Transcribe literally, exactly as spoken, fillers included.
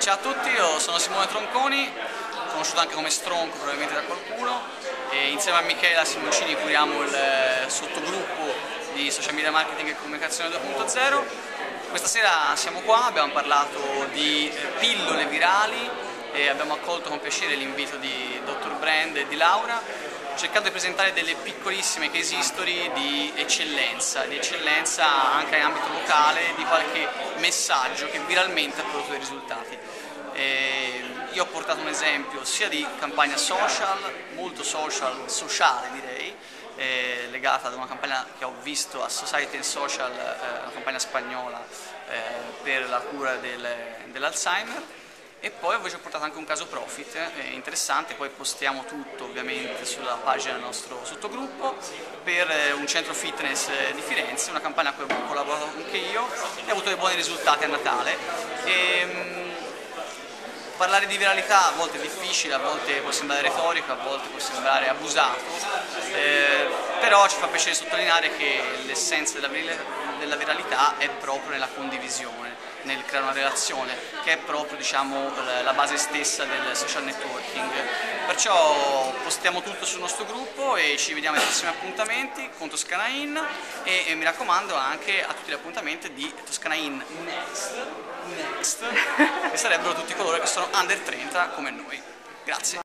Ciao a tutti, io sono Simone Tronconi, conosciuto anche come Stronco probabilmente da qualcuno, e insieme a Michela Simoncini curiamo il eh, sottogruppo di social media marketing e comunicazione due punto zero. Questa sera siamo qua, abbiamo parlato di eh, pillole virali e abbiamo accolto con piacere l'invito di dottor Brand e di Laura, cercando di presentare delle piccolissime case history di eccellenza, di eccellenza anche in ambito locale, di qualche messaggio che viralmente ha prodotto dei risultati. E io ho portato un esempio sia di campagna social, molto social, sociale direi, eh, legata ad una campagna che ho visto a Society and Social, eh, una campagna spagnola eh, per la cura del, dell'Alzheimer. E poi invece ho portato anche un caso profit eh, interessante, poi postiamo tutto ovviamente sulla pagina del nostro sottogruppo, per eh, un centro fitness eh, di Firenze, una campagna a cui ho collaborato anche io e ho avuto dei buoni risultati a Natale. E, mh, parlare di viralità a volte è difficile, a volte può sembrare retorico, a volte può sembrare abusato, eh, però ci fa piacere sottolineare che l'essenza della, della viralità è proprio nella condivisione, nel creare una relazione, che è proprio, diciamo, la base stessa del social networking. Perciò postiamo tutto sul nostro gruppo e ci vediamo ai prossimi appuntamenti con Toscana In e, e mi raccomando anche a tutti gli appuntamenti di Toscana In Next, Next che sarebbero tutti coloro che sono under trenta come noi. Grazie.